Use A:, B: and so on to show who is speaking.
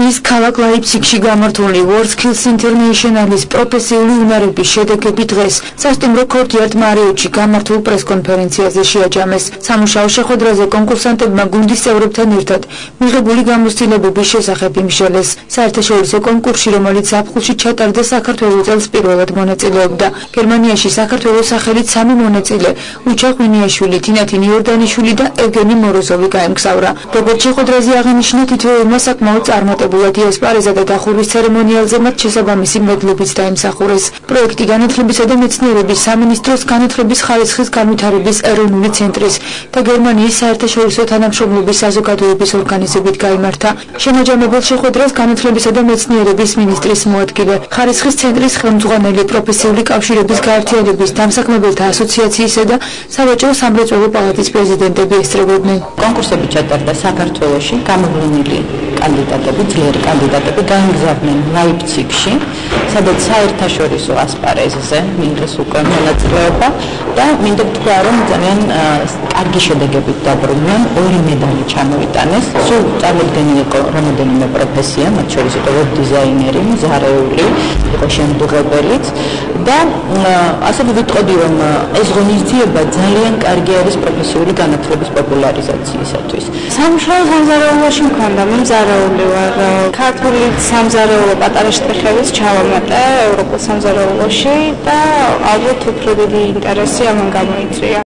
A: გერმანიის ქალაქ ლაიფციგში გამართული WorldSkills International-ის პროფესიული უნარების შედეგები დღეს სასტუმრო Courtyard Marriott-ში გამართულ პრესკონფერენციაზე შეაჯამეს. სამუშაო შეხვედრაზე კონკურსანტებმა გუნდის წევრებთან ერთად მიღებული გამოცდილებების შესახებ იმსჯელეს. საერთაშორისო კონკურსში, რომელიც ზაფხულში ჩატარდა, საქართველოს წელს პირველად მონაწილეობდა. გერმანიაში საქართველოს სახელით 3 მონაწილე უჩა ღვინიაშვილი, თინათინ იორდანიშვილი და ევგენი მოროზოვი გაემგზავრა. როგორც შეხვედრაზე აღინიშნა, თითოეულმა საკმაოდ წარმატებულად იასპარეზა და დახურვის ცერემონიალზე მათ შესაბამისი მედლებიც დაიმსახურეს. პროექტი განათლებისა და მეცნიერების სამინისტროს განათლების ხარისხის განვითარების ეროვნული ცენტრის და გერმანიის საერთაშორისო თანამშრომლობის საზოგადოების ორგანიზებით გაიმართა. შემაჯამებელ შეხვედრას განათლებისა და მეცნიერების მინისტრის მოადგილე, ხარისხის ცენტრის ხელმძღვანელი, პროფესიული კავშირების გაერთიანების დამსაქმებელთა ასოციაციისა და სავაჭრო სამრეწველო პალატის პრეზიდენტები ესწრებოდნენ.
B: კონკურსები ჩატარდა საქართველოში, გამოვლენილი კანდიდატები, ძლიერი კანდიდატები გაემგზავრნენ ლაიფციგში, სადაც საერთაშორისო ასპარეზზე მიიღეს უკვე მონაწილეობა და მინდა ვთქვა, რომ ძალიან კარგი შედეგებით დაბრუნდნენ, 2 მედალი ჩამოიტანეს. სულ წარმოდგენილი იყო რომელიმე პროფესია, მათ შორის იყო ვებ დიზაინერი, მზარეული, იყო შემდგრებელიც და ასევე ვიტყოდი, რომ ეს ღონისძიება ძალიან კარგი არის პროფესიული განათლების პოპულარიზაციისათვის.
C: სამუშაო სამზარეულოში მქონდა, მე მზარეული ვარ. ქართული სამზარეულო პატარა შტრიხებიც ჩავამატე ევროპულ სამზარეულოში და ალბათ უფრო დიდი ინტერესი ამან გამოიწვია.